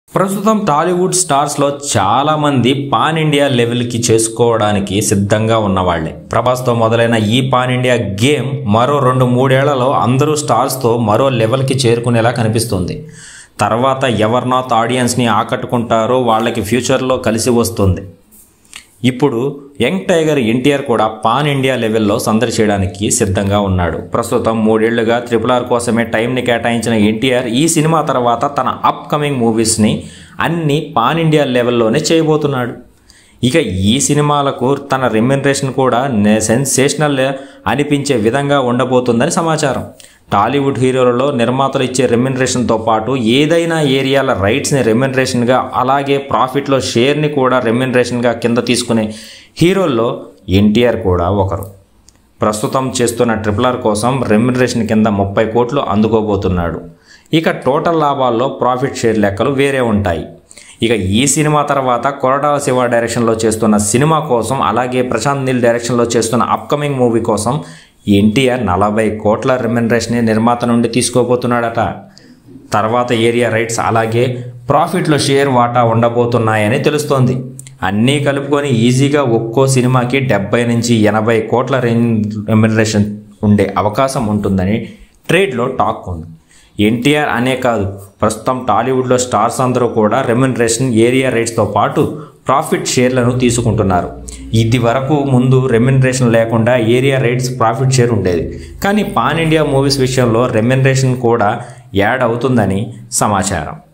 ప్రస్తుతం టాలీవుడ్ స్టార్స్లో చాలామంది pan India లెవెల్కి చేసుకోవడానికి సిద్ధంగా ఉన్నవాళ్లే. ప్రభాస్తో మొదలైన ఈ పాన్ ఇండియా గేమ్ మరో 2-3 ఏళ్లలో అందరూ స్టార్స్తో మరో లెవెల్కి చేరుకునేలా కనిపిస్తుంది. తర్వాత ఎవర్నాథ్ ఆడియన్స్ని ఆకట్టుకుంటారో వాళ్ళకి ఫ్యూచర్లో కలిసి వస్తుంది. ఇప్పుడు యంగ్ టైగర్ ఎన్టీఆర్ కూడా పాన్ ఇండియా లెవెల్లో సందడి చేయడానికి సిద్ధంగా ఉన్నాడు. ప్రస్తుతం 3 ఏళ్లుగా RRR కోసమే టైంని కేటాయించిన ఎన్టీఆర్ ఈ సినిమా తర్వాత తన అప్కమింగ్ మూవీస్ని అన్ని పాన్ ఇండియా లెవెల్లోనే చేయబోతున్నాడు. ఇక ఈ సినిమాలకు తన రెమ్యునరేషన్ కూడా సెన్సేషనల్ అనిపించే విధంగా ఉండబోతుందని సమాచారం. టాలీవుడ్ హీరోలలో నిర్మాతలు ఇచ్చే రెమ్యునరేషన్తో పాటు ఏదైనా ఏరియాల రైట్స్ని రెమ్యునరేషన్గా, అలాగే ప్రాఫిట్లో షేర్ని కూడా రెమ్యునరేషన్గా కింద తీసుకునే హీరోల్లో ఎన్టీఆర్ కూడా ఒకరు. ప్రస్తుతం చేస్తున్న RRR కోసం రెమ్యునరేషన్ కింద 30 కోట్లు అందుకోబోతున్నాడు. ఇక టోటల్ లాభాల్లో ప్రాఫిట్ షేర్ లెక్కలు వేరే ఉంటాయి. ఇక ఈ సినిమా తర్వాత కొరటాల శివ డైరెక్షన్లో చేస్తున్న సినిమా కోసం, అలాగే ప్రశాంత్ నీల్ డైరెక్షన్లో చేస్తున్న అప్కమింగ్ మూవీ కోసం ఎన్టీఆర్ 40 కోట్ల రెమ్యునరేషన్ని నిర్మాత నుండి తీసుకోబోతున్నాడట. తర్వాత ఏరియా రైట్స్ అలాగే ప్రాఫిట్లో షేర్ వాటా ఉండబోతున్నాయని తెలుస్తోంది. అన్నీ కలుపుకొని ఈజీగా ఒక్కో సినిమాకి 70 నుంచి 80 కోట్ల రెమ్యునరేషన్ ఉండే అవకాశం ఉంటుందని ట్రేడ్లో టాక్ ఉంది. ఎన్టీఆర్ అనే కాదు, ప్రస్తుతం టాలీవుడ్లో స్టార్స్ అందరూ కూడా రెమ్యునరేషన్, ఏరియా రైట్స్తో పాటు ప్రాఫిట్ షేర్లను తీసుకుంటున్నారు. ఇది వరకు ముందు రెమ్యునరేషన్ లేకుండా ఏరియా రైట్స్, ప్రాఫిట్ షేర్ ఉండేది. కానీ పాన్ ఇండియా మూవీస్ విషయంలో రెమ్యునరేషన్ కూడా యాడ్ అవుతుందని సమాచారం.